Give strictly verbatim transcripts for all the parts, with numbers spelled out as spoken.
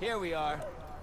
Here we are.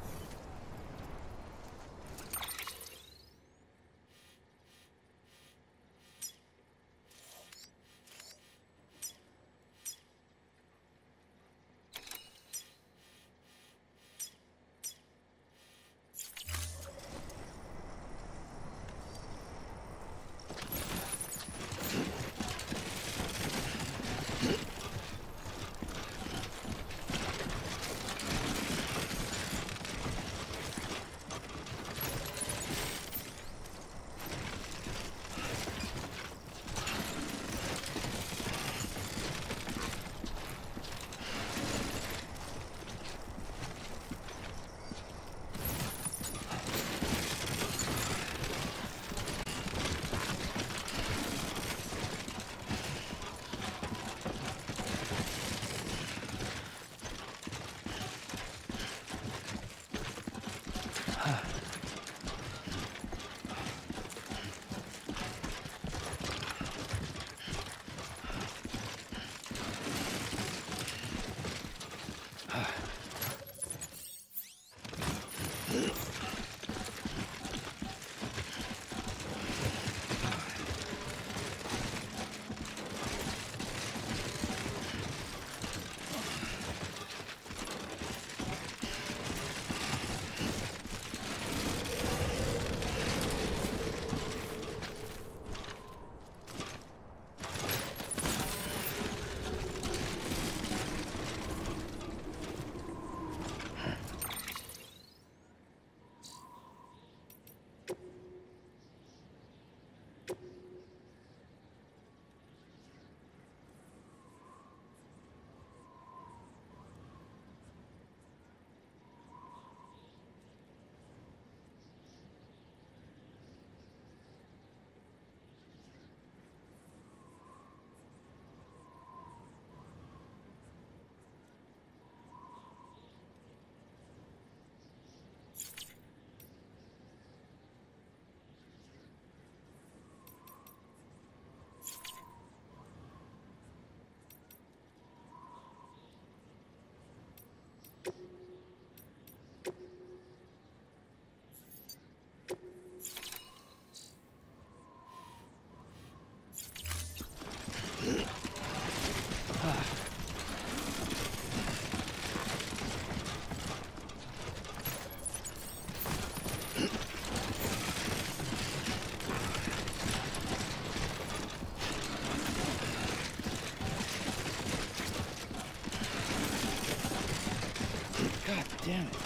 God damn it.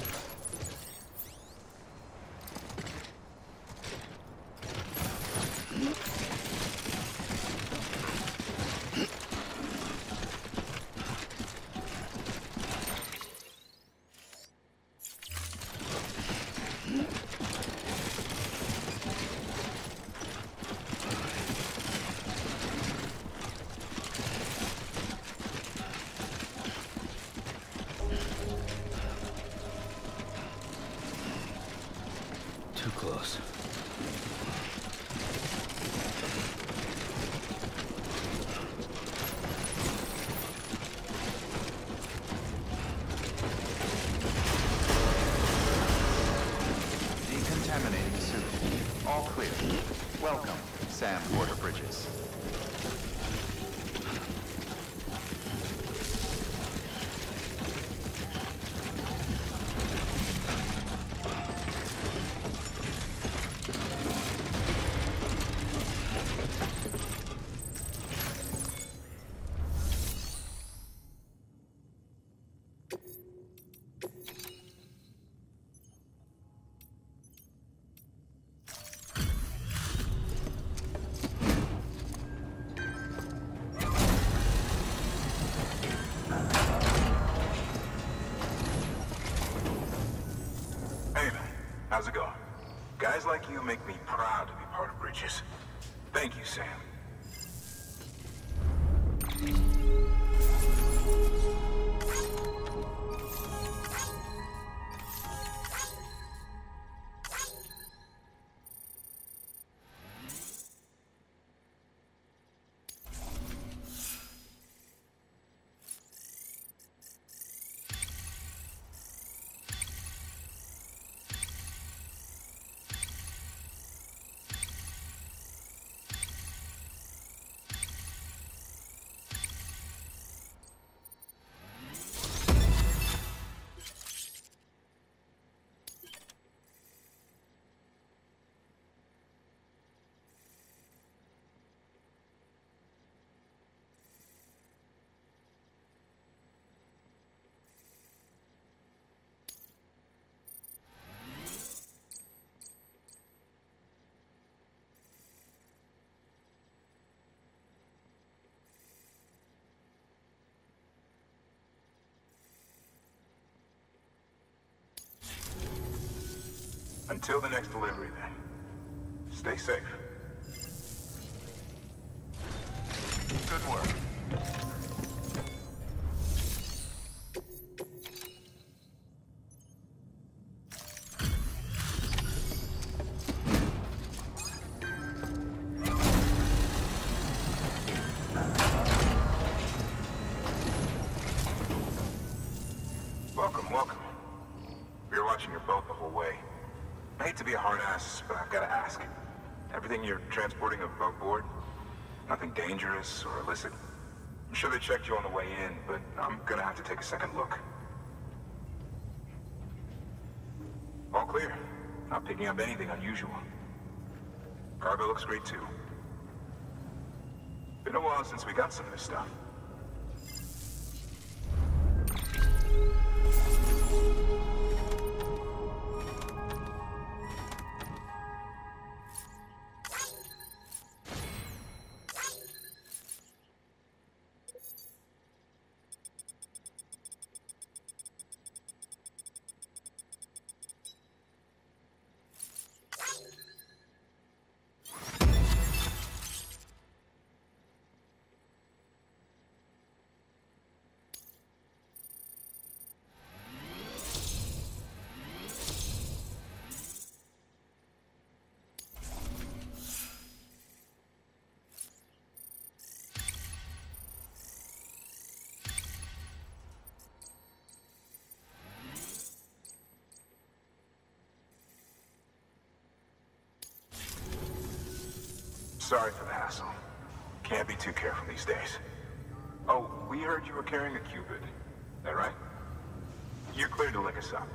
Too close. Decontaminating suit. All clear. Welcome, Sam Porter Bridges. How's it going? Guys like you make me proud to be part of Bridges. Thank you, Sam. Until the next delivery, then. Stay safe. Good work. Welcome, welcome. We were watching your boat the whole way. I hate to be a hard ass, but I've got to ask. Everything you're transporting above board? Nothing dangerous or illicit? I'm sure they checked you on the way in, but I'm gonna have to take a second look. All clear. Not picking up anything unusual. Cargo looks great too. Been a while since we got some of this stuff. Sorry for the hassle. Can't be too careful these days. Oh, we heard you were carrying a Cupid. That right? You're clear to lick us up.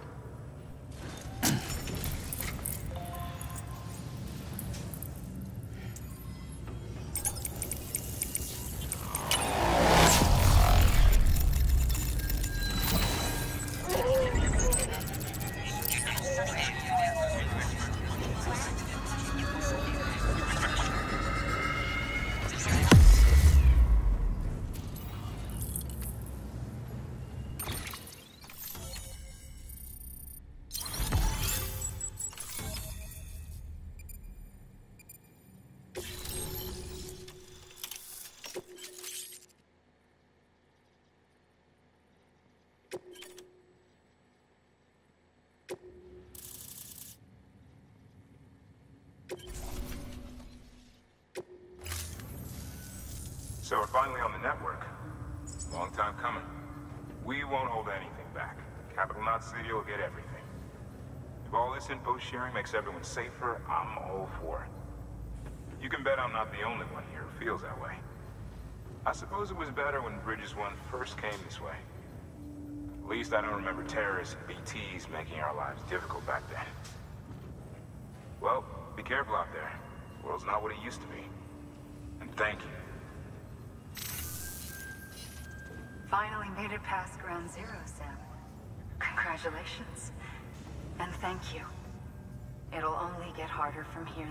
So we're finally on the network. Long time coming. We won't hold anything back. Capital Knot City will get everything. If all this info sharing makes everyone safer, I'm all for it. You can bet I'm not the only one here who feels that way. I suppose it was better when Bridges One first came this way. At least I don't remember terrorists and B Ts making our lives difficult back then. Well, be careful out there. The world's not what it used to be. And thank you. Finally made it past ground zero, Sam. Congratulations. And thank you. It'll only get harder from here,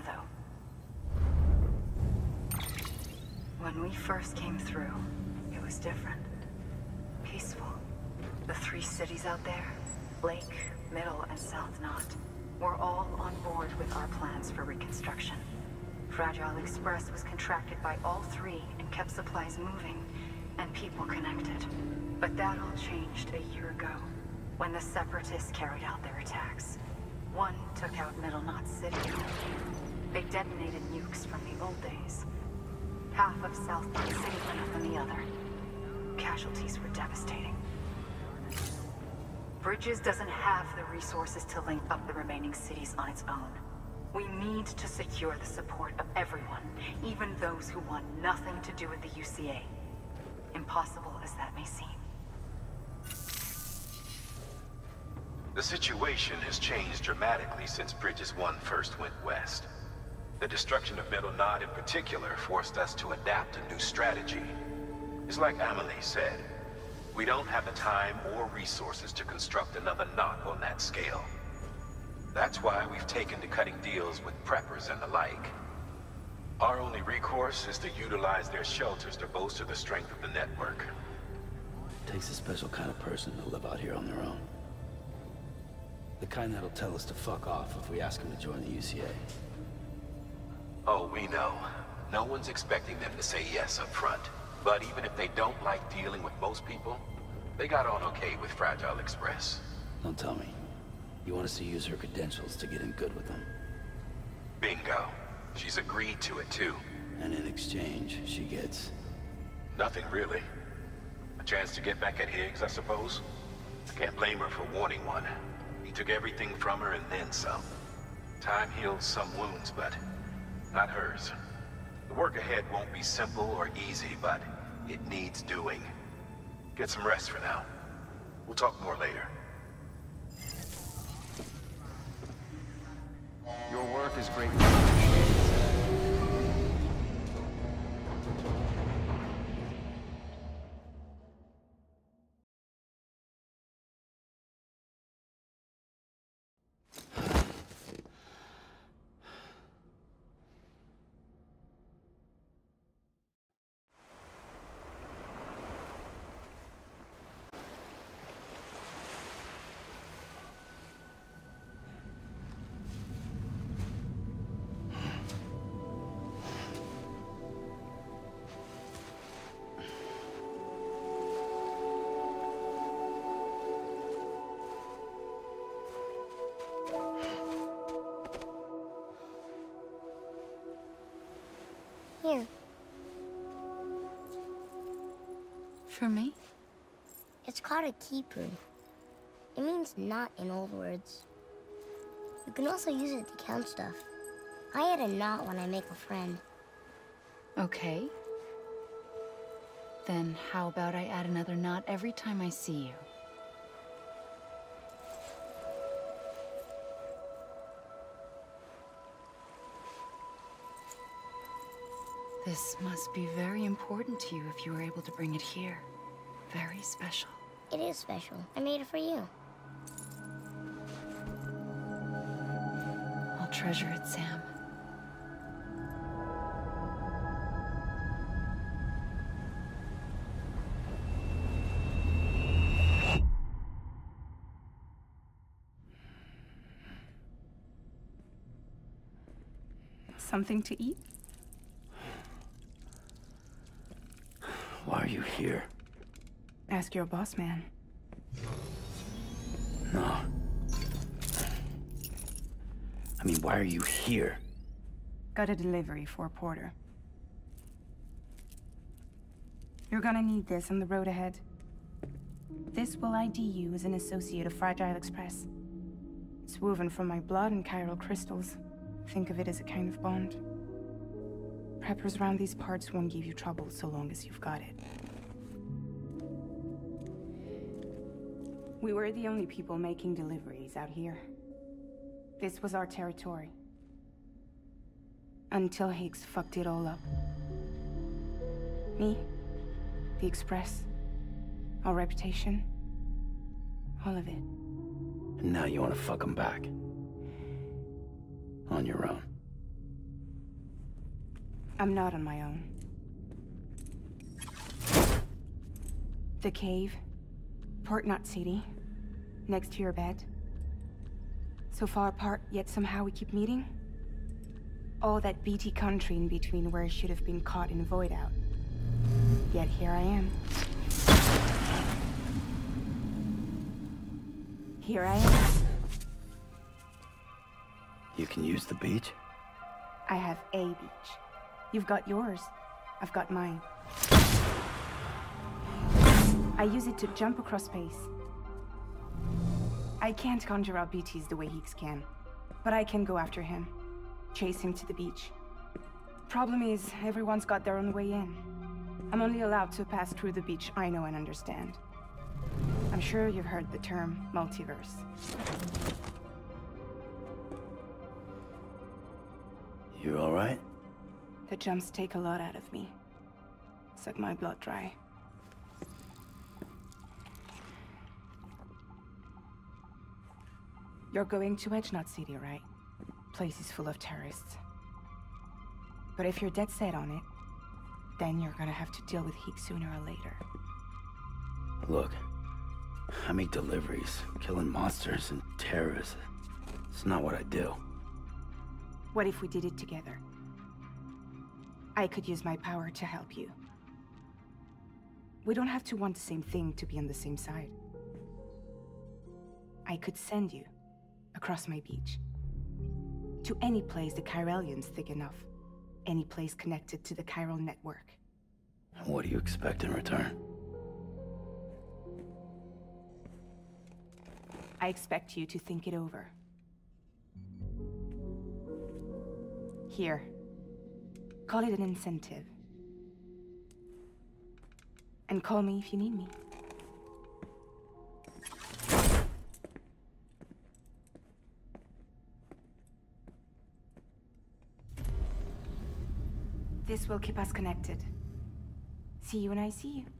though. When we first came through, it was different. Peaceful. The three cities out there, Lake, Middle, and South Knot, were all on board with our plans for reconstruction. Fragile Express was contracted by all three and kept supplies moving and people connected. But that all changed a year ago, when the Separatists carried out their attacks. One took out Middle Knot City. They detonated nukes from the old days. Half of South Knot City went up in the other. Casualties were devastating. Bridges doesn't have the resources to link up the remaining cities on its own. We need to secure the support of everyone, even those who want nothing to do with the U C A. Impossible as that may seem. The situation has changed dramatically since Bridges One first went west. The destruction of Middle Knot in particular forced us to adapt a new strategy. It's like Amelie said, we don't have the time or resources to construct another knot on that scale. That's why we've taken to cutting deals with preppers and the like. Our only recourse is to utilize their shelters to bolster the strength of the network. Takes a special kind of person to live out here on their own. The kind that'll tell us to fuck off if we ask him to join the U C A. Oh, we know. No one's expecting them to say yes up front. But even if they don't like dealing with most people, they got on okay with Fragile Express. Don't tell me. You want us to use her credentials to get in good with them? Bingo. She's agreed to it too. And in exchange, she gets... Nothing really. A chance to get back at Higgs, I suppose? I can't blame her for wanting one. He took everything from her and then some. Time heals some wounds, but not hers. The work ahead won't be simple or easy, but it needs doing. Get some rest for now. We'll talk more later. Your work is greatly appreciated, sir. Here. For me? It's called a keeper. It means knot in old words. You can also use it to count stuff. I add a knot when I make a friend. Okay. Then how about I add another knot every time I see you? This must be very important to you if you were able to bring it here. Very special. It is special. I made it for you. I'll treasure it, Sam. Something to eat? Why are you here? Ask your boss man. No. I mean, why are you here? Got a delivery for Porter. You're gonna need this on the road ahead. This will I D you as an associate of Fragile Express. It's woven from my blood and chiral crystals. Think of it as a kind of bond. Preppers around these parts won't give you trouble so long as you've got it. We were the only people making deliveries out here. This was our territory. Until Higgs fucked it all up. Me, the Express, our reputation, all of it. And now you want to fuck him back. On your own. I'm not on my own. The cave, Port Knot City, next to your bed. So far apart, yet somehow we keep meeting. All that B T country in between where I should have been caught in Void Out. Yet here I am. Here I am. You can use the beach? I have a beach. You've got yours. I've got mine. I use it to jump across space. I can't conjure up B Ts the way Higgs can, but I can go after him, chase him to the beach. Problem is, everyone's got their own way in. I'm only allowed to pass through the beach I know and understand. I'm sure you've heard the term multiverse. You all right? The jumps take a lot out of me. Suck my blood dry. You're going to Edge Knot City, right? Place is full of terrorists. But if you're dead set on it, then you're gonna have to deal with Higgs sooner or later. Look, I make deliveries. Killing monsters and terrorists. It's not what I do. What if we did it together? I could use my power to help you. We don't have to want the same thing to be on the same side. I could send you across my beach. To any place the Chiralian's thick enough. Any place connected to the Chiral network. What do you expect in return? I expect you to think it over. Here. Call it an incentive. And call me if you need me. This will keep us connected. See you when I see you.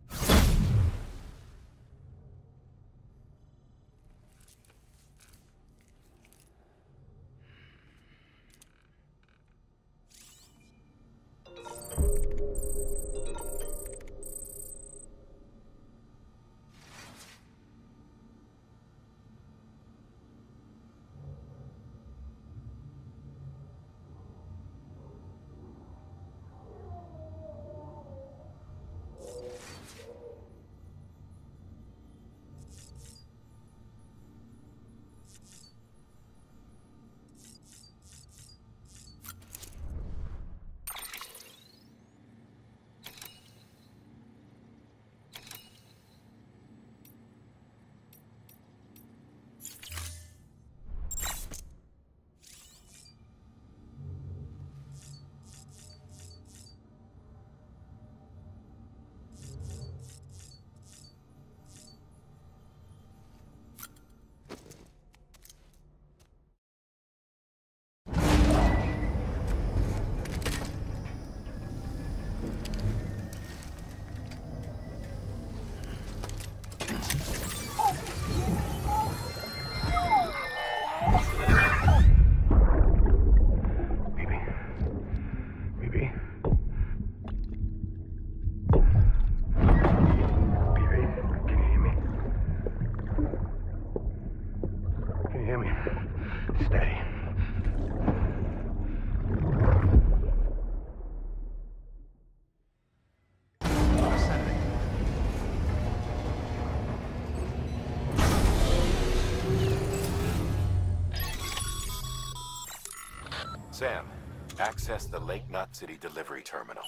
Sam, access the Lake Knot City delivery terminal.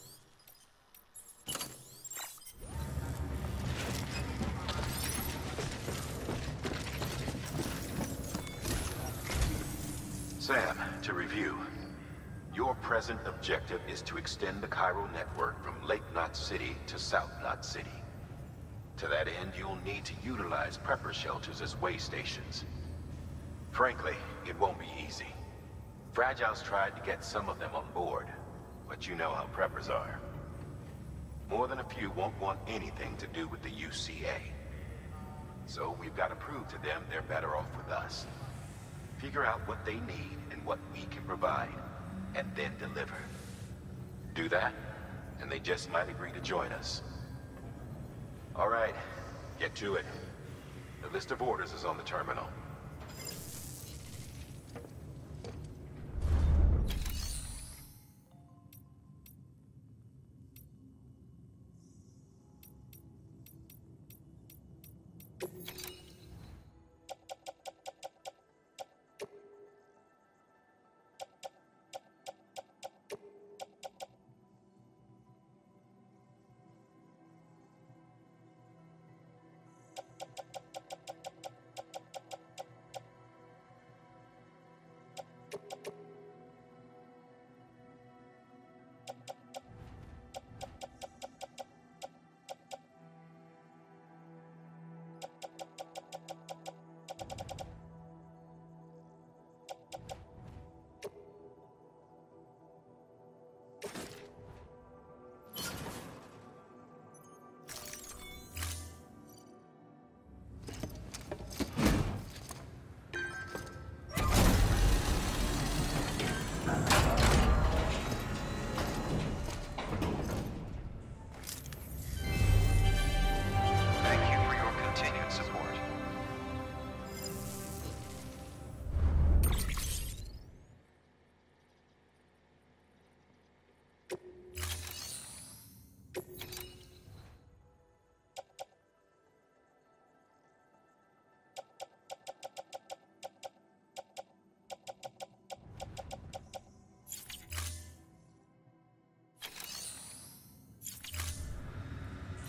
Sam, to review. Your present objective is to extend the Chiral network from Lake Knot City to South Knot City. To that end, you'll need to utilize prepper shelters as way stations. Frankly, it won't be easy. Fragile's tried to get some of them on board, but you know how preppers are. More than a few won't want anything to do with the U C A. So we've got to prove to them they're better off with us. Figure out what they need and what we can provide, and then deliver. Do that, and they just might agree to join us. All right, get to it. The list of orders is on the terminal.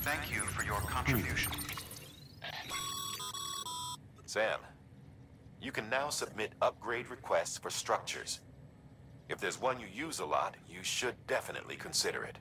Thank you for your contribution. Sam, you can now submit upgrade requests for structures. If there's one you use a lot, you should definitely consider it.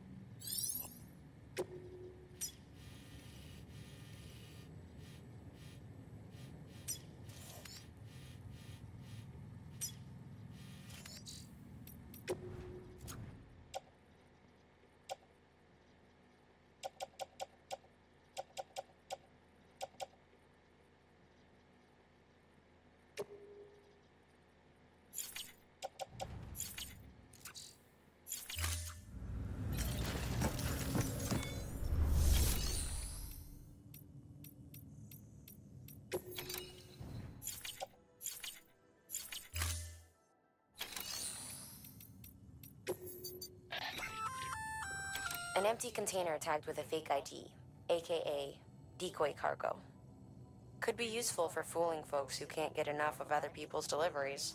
An empty container tagged with a fake I D, aka decoy cargo. Could be useful for fooling folks who can't get enough of other people's deliveries.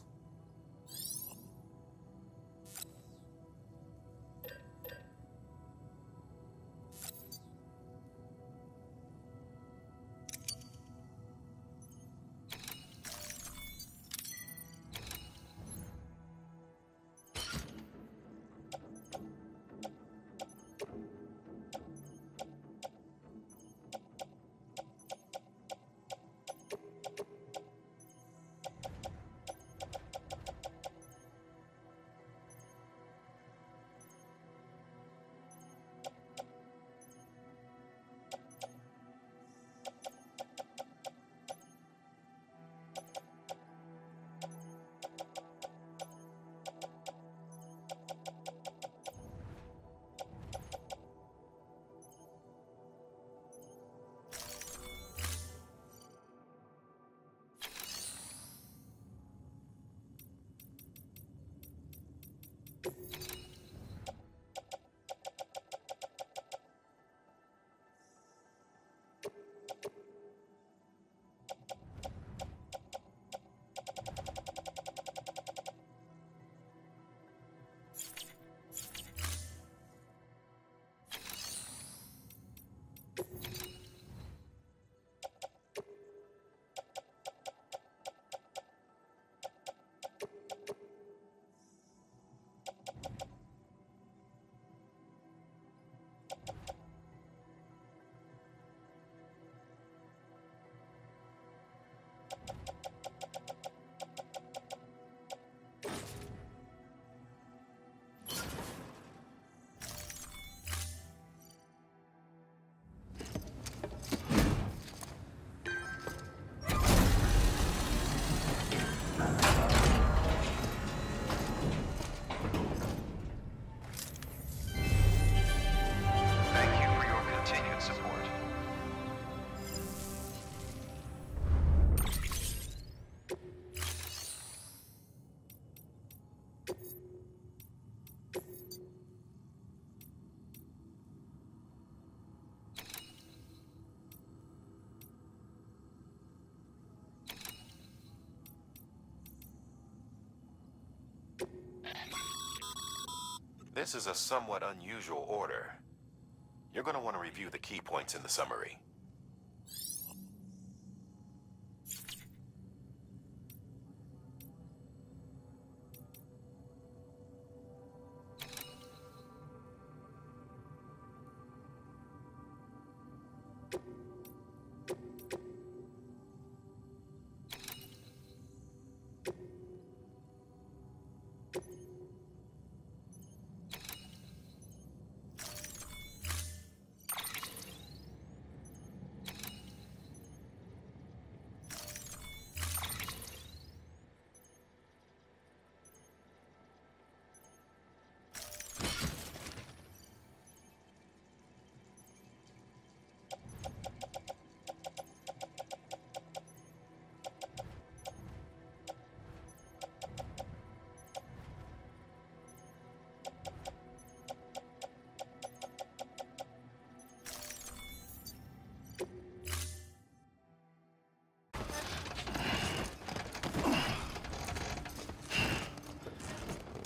This is a somewhat unusual order. You're going to want to review the key points in the summary.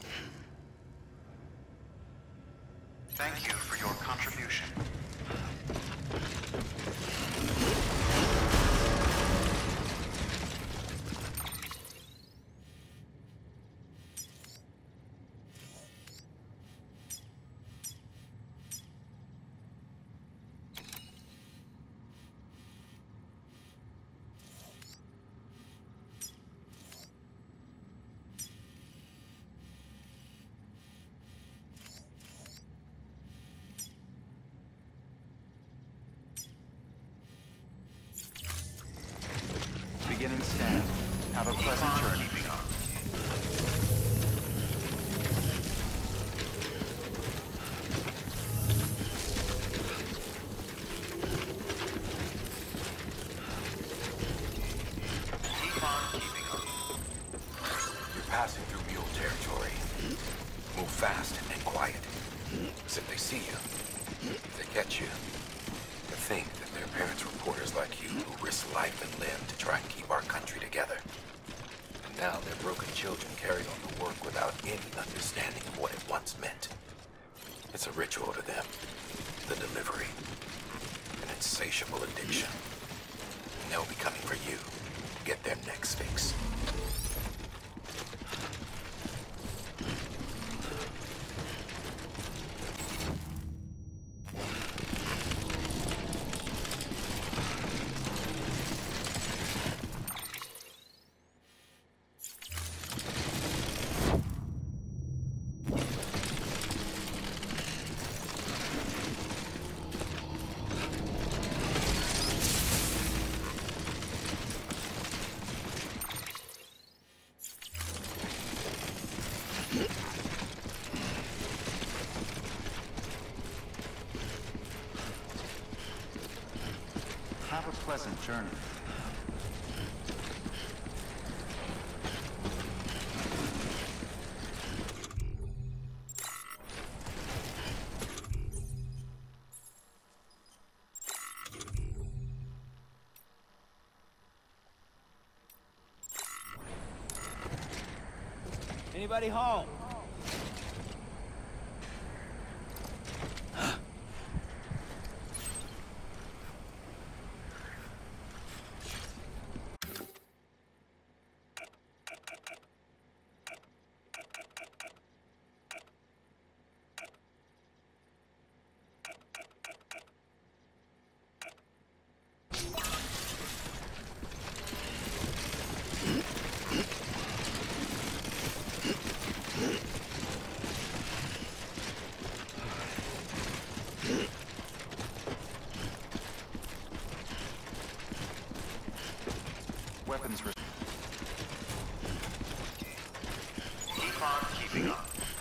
Thank you for your contribution. Have a pleasant journey. You're passing through mule territory. Move fast and quiet. Because if they see you, if they catch you, they think that they're parents reporters like you who risk life and limb to try and keep our country together. And now their broken children carry on the work without any understanding of what it once meant. It's a ritual to them. The delivery. An insatiable addiction. And they'll be coming for you. Get their necks fixed. Have a pleasant journey. Anybody home? Weapons re- Keep on keeping on.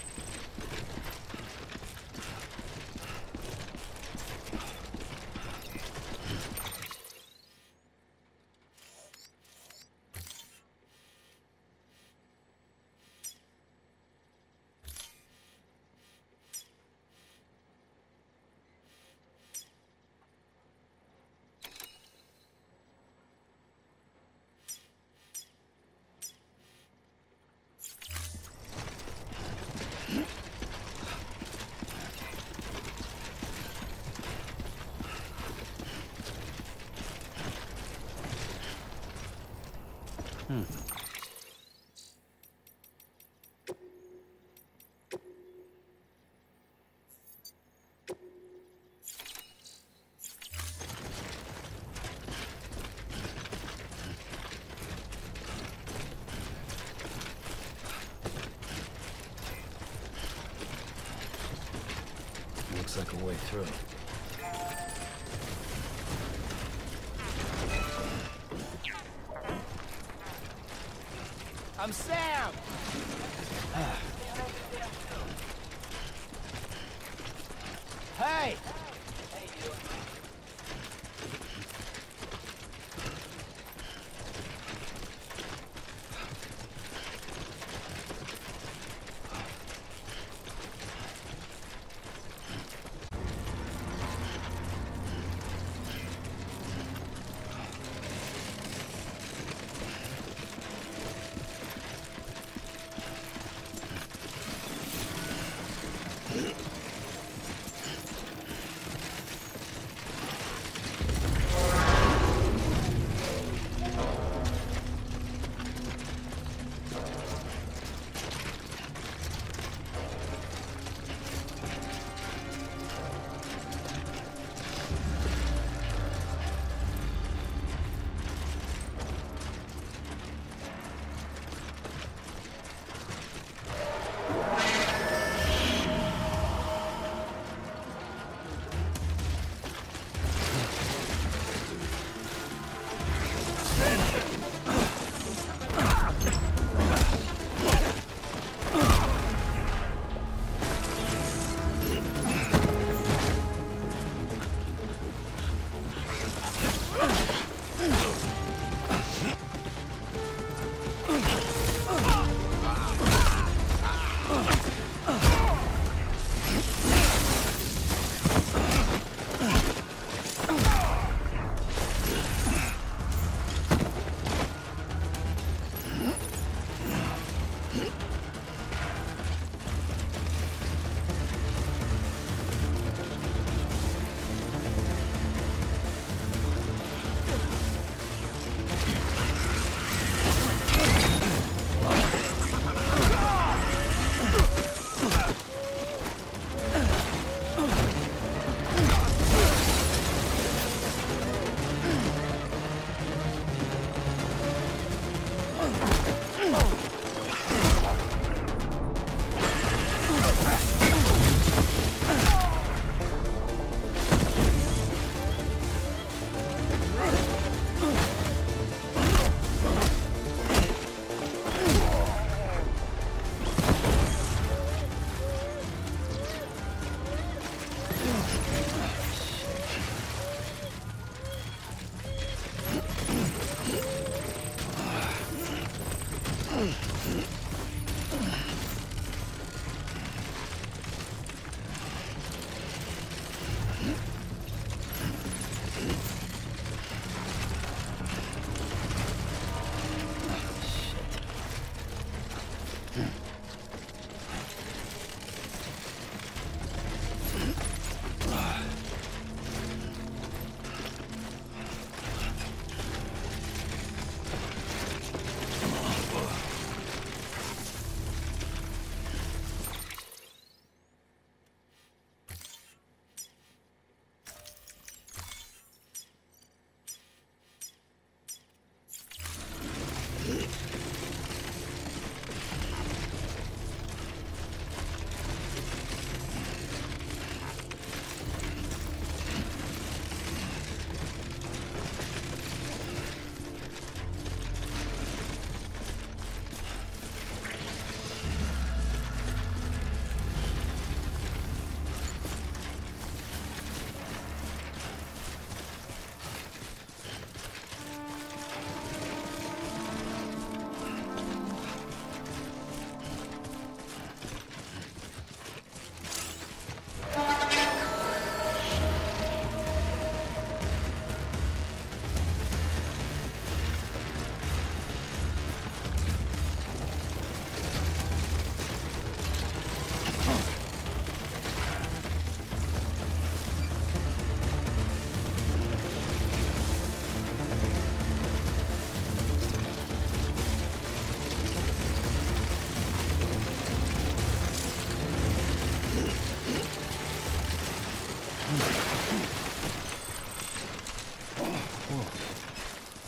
Hmm. Looks like a way through. I'm Sam! Hey!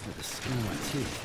The skin on my teeth.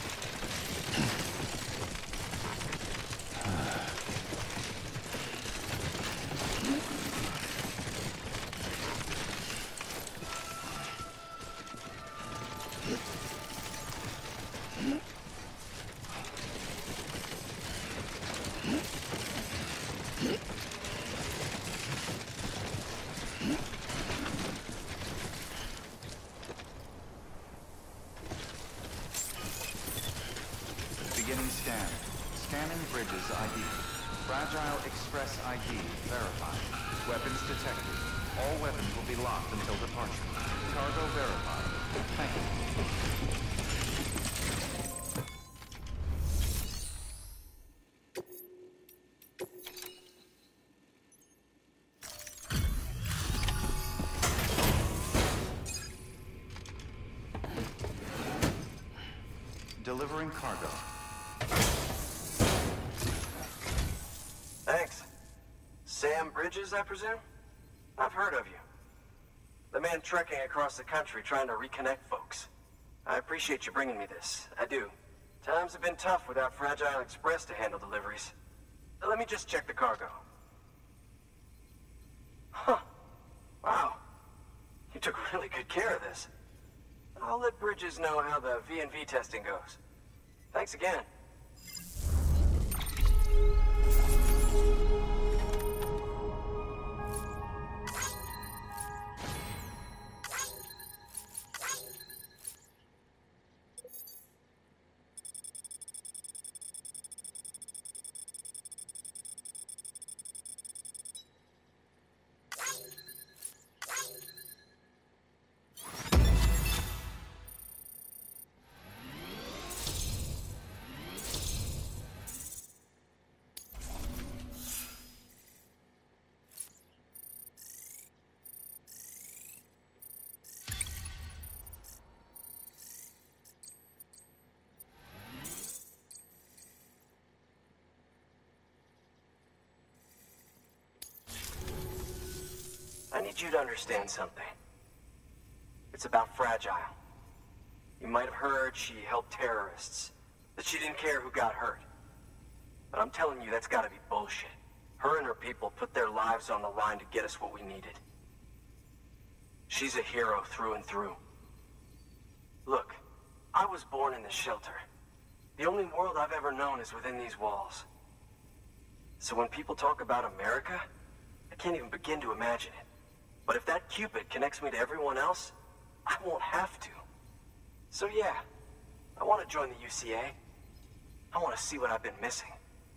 Beginning scan. Scanning Bridges I D. Fragile Express I D verified. Weapons detected. All weapons will be locked until departure. Cargo verified. Thank you. Delivering cargo. Thanks. Sam Bridges, I presume? I've heard of you. The man trekking across the country trying to reconnect folks. I appreciate you bringing me this. I do. Times have been tough without Fragile Express to handle deliveries. Let me just check the cargo. Huh. Wow. You took really good care of this. I'll let Bridges know how the V and V testing goes. Thanks again. I need you to understand something. It's about Fragile. You might have heard she helped terrorists, that she didn't care who got hurt. But I'm telling you, that's gotta be bullshit. Her and her people put their lives on the line to get us what we needed. She's a hero through and through. Look, I was born in this shelter. The only world I've ever known is within these walls. So when people talk about America, I can't even begin to imagine it. But if that Cupid connects me to everyone else, I won't have to. So yeah, I want to join the U C A. I want to see what I've been missing.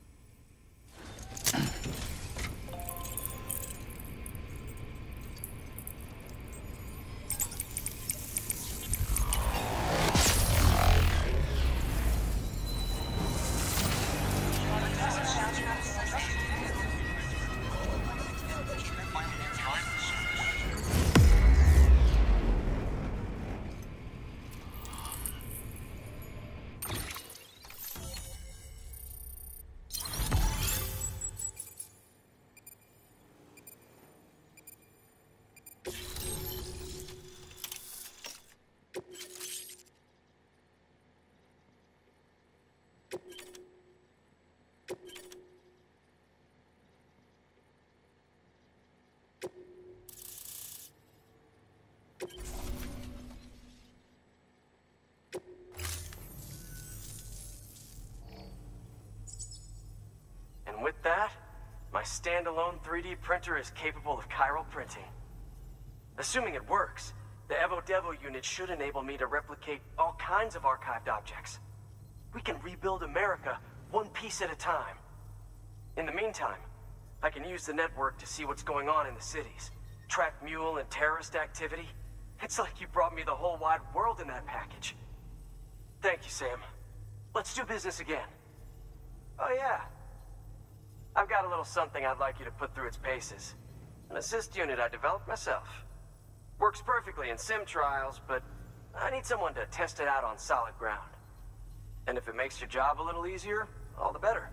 And with that, my standalone three D printer is capable of chiral printing. Assuming it works, the Evo Devo unit should enable me to replicate all kinds of archived objects. We can rebuild America one piece at a time. In the meantime, I can use the network to see what's going on in the cities, track mule and terrorist activity. It's like you brought me the whole wide world in that package. Thank you, Sam. Let's do business again. Oh yeah. I've got a little something I'd like you to put through its paces. An assist unit I developed myself. Works perfectly in sim trials, but I need someone to test it out on solid ground. And if it makes your job a little easier, all the better.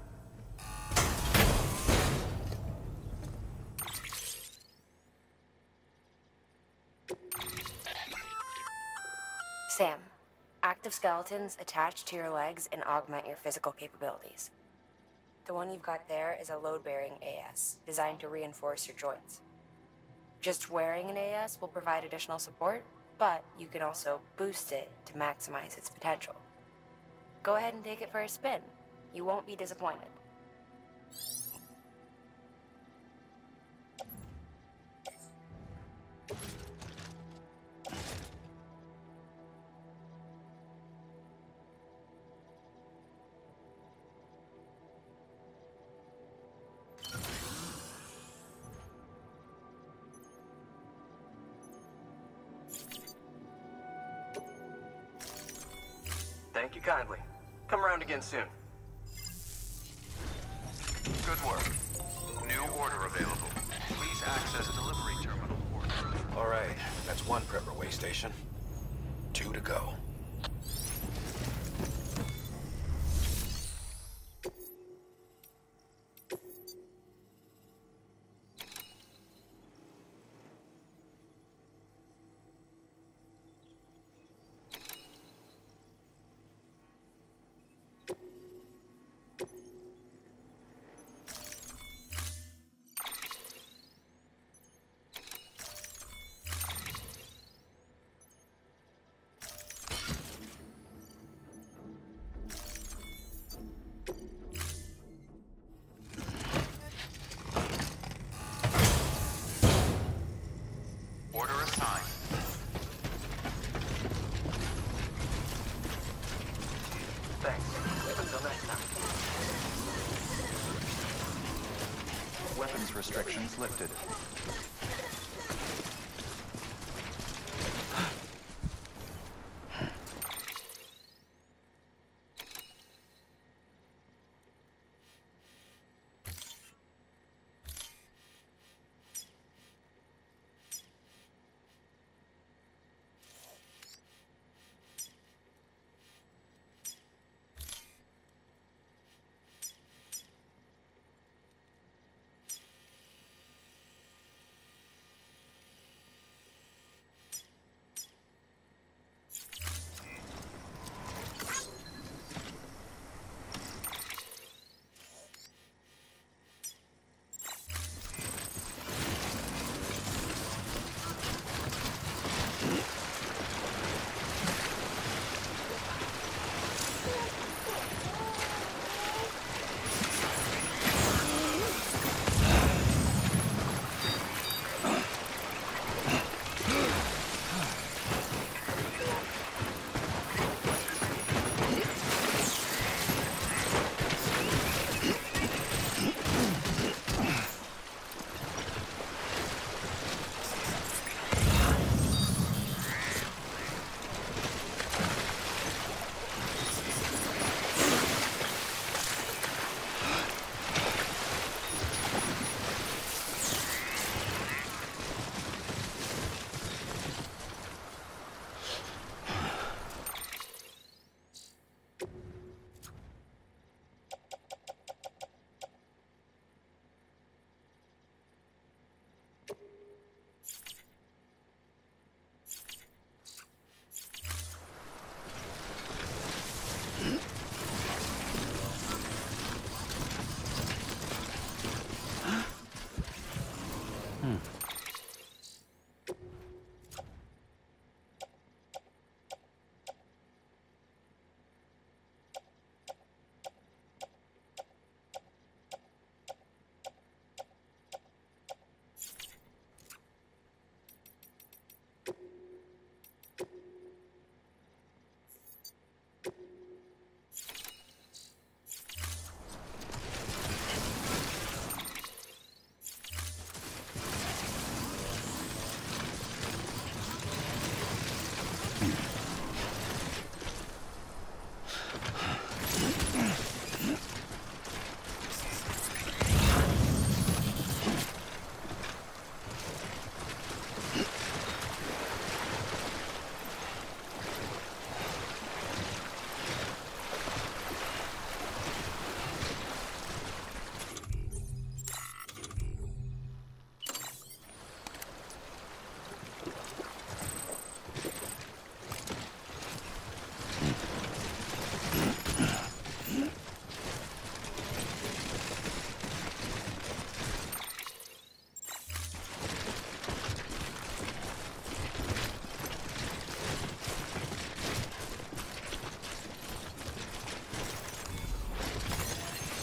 Sam, Active skeletons attach to your legs and augment your physical capabilities. The one you've got there is a load-bearing A S, designed to reinforce your joints. Just wearing an A S will provide additional support, but you can also boost it to maximize its potential. Go ahead and take it for a spin. You won't be disappointed. Thank you kindly. Come around again soon. Good work. New order available. Please access delivery terminal order. All right, that's one prepper way station. Two to go. Restrictions lifted.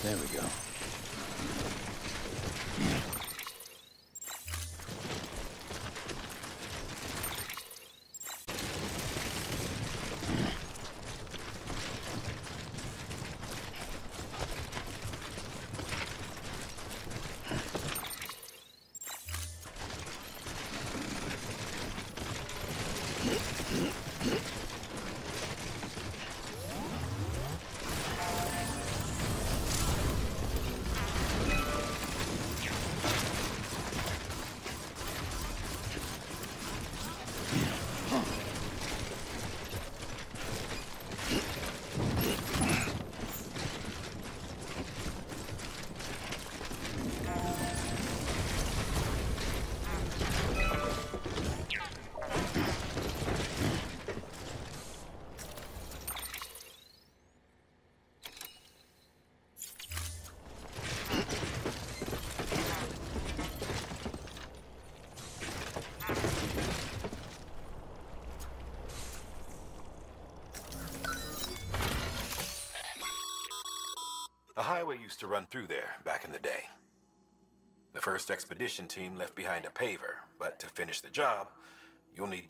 There we go. A highway used to run through there back in the day. The first expedition team left behind a paver, but to finish the job, you'll need...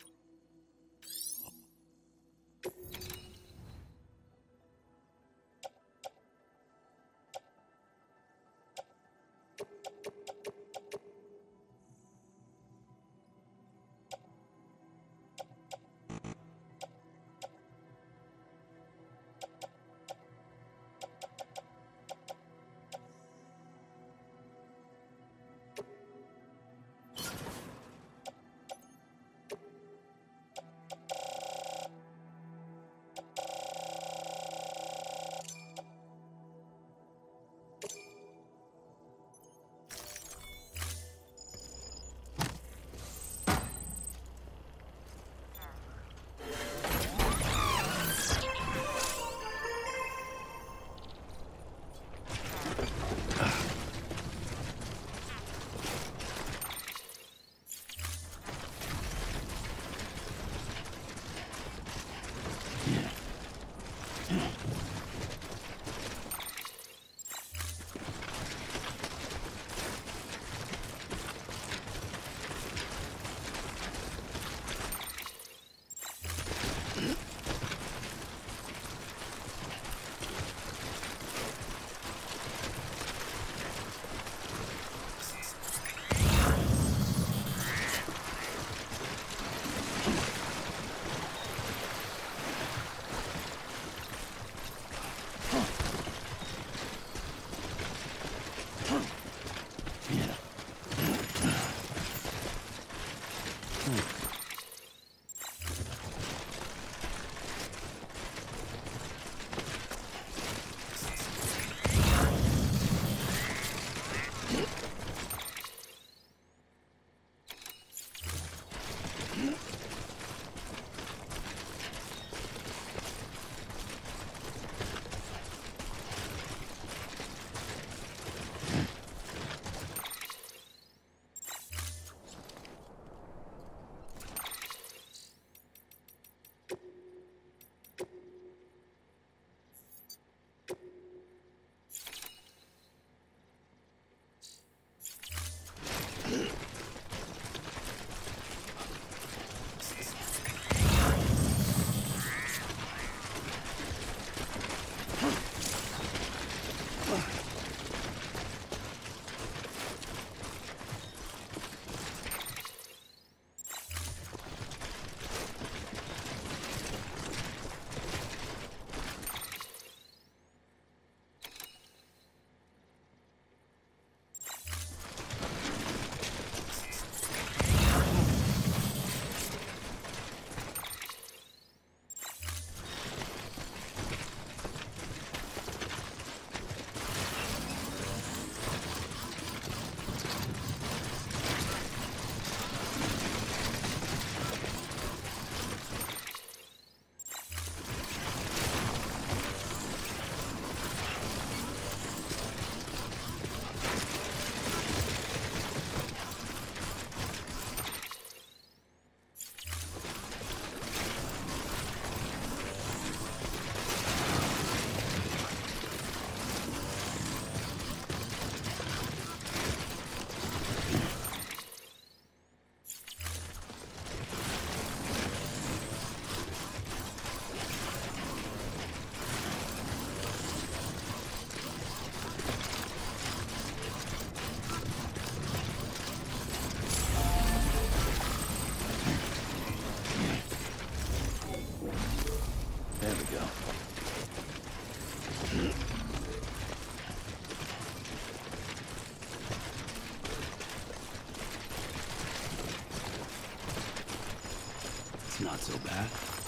It's not so bad.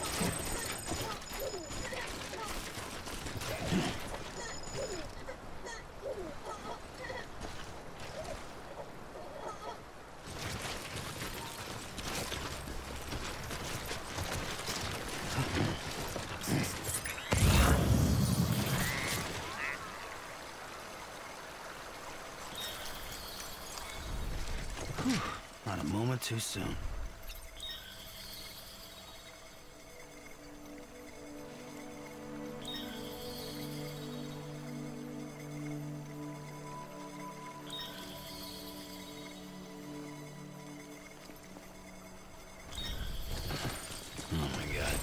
Not a moment too soon. Oh my God.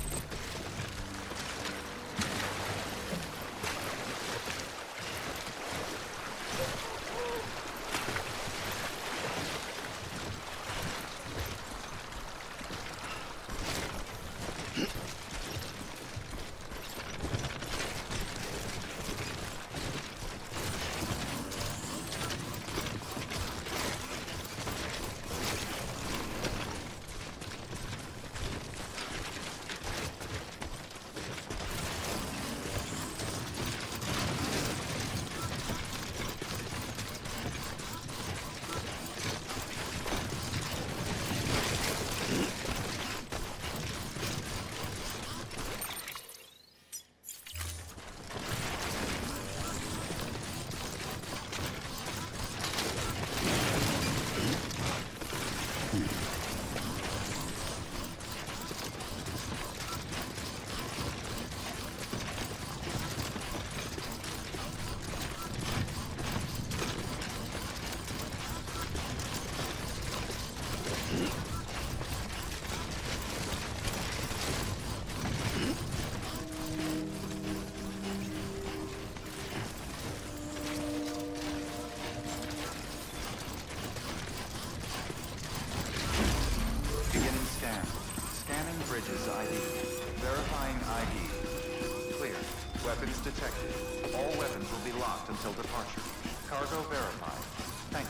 Bridges I D. Verifying I D. Clear. Weapons detected. All weapons will be locked until departure. Cargo verified. Thank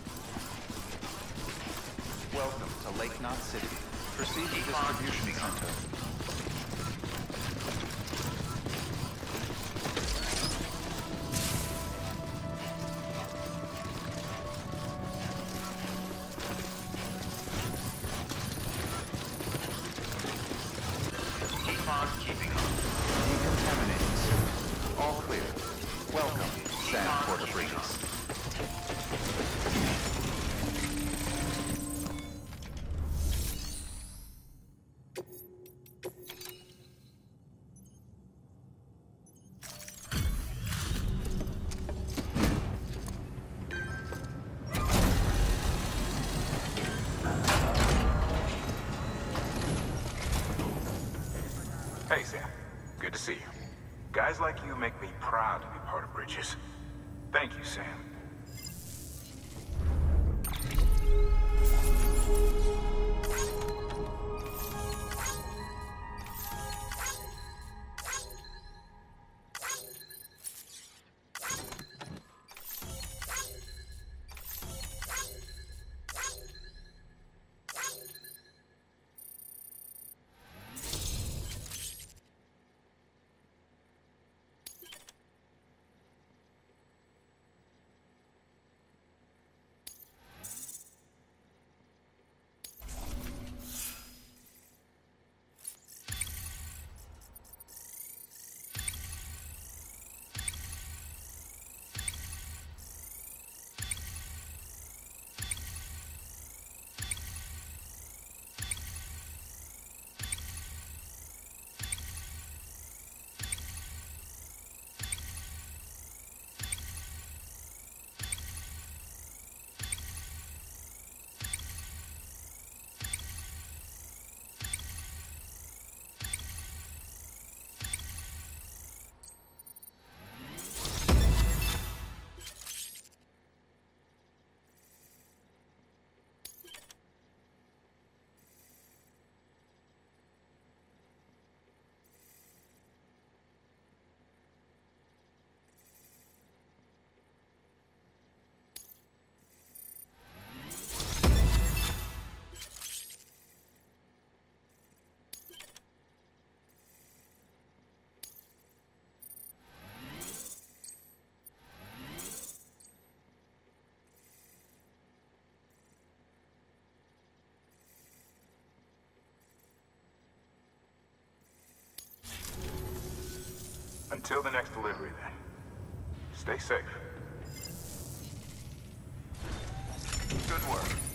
you. Welcome to Lake Knot City. Proceed to distribution center. Keeping on. Decontaminating suit. All clear. Welcome, San Porter Breeze. Hey, Sam. Good to see you. Guys like you make me proud to be part of Bridges. Thank you, Sam. Until the next delivery, then. Stay safe. Good work.